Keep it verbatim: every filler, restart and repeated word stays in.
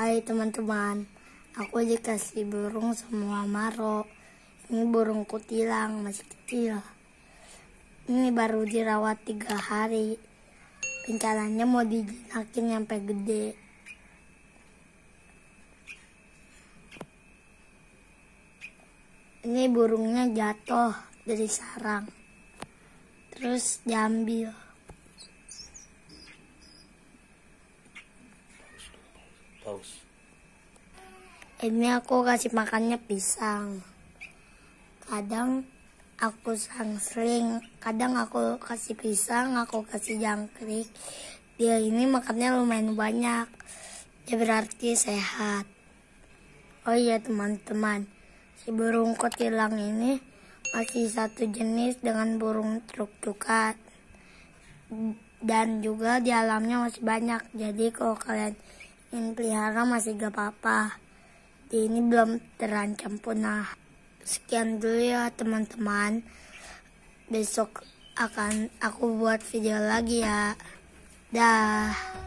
Hai teman-teman, aku dikasih burung sama Maro. Ini burung kutilang, masih kecil. Ini baru dirawat tiga hari. Rencananya mau dijinakin sampai gede. Ini burungnya jatuh dari sarang, terus diambil. Paus. Ini aku kasih makannya pisang. Kadang aku sering, kadang aku kasih pisang, aku kasih jangkrik. Dia ini makannya lumayan banyak, ya berarti sehat. Oh iya teman-teman, si burung kutilang ini masih satu jenis dengan burung truk cukat. Dan juga di alamnya masih banyak, jadi kalau kalian ingin pelihara masih gak apa-apa. Ini belum terancam punah. Sekian dulu ya teman-teman. Besok akan aku buat video lagi ya. Dah.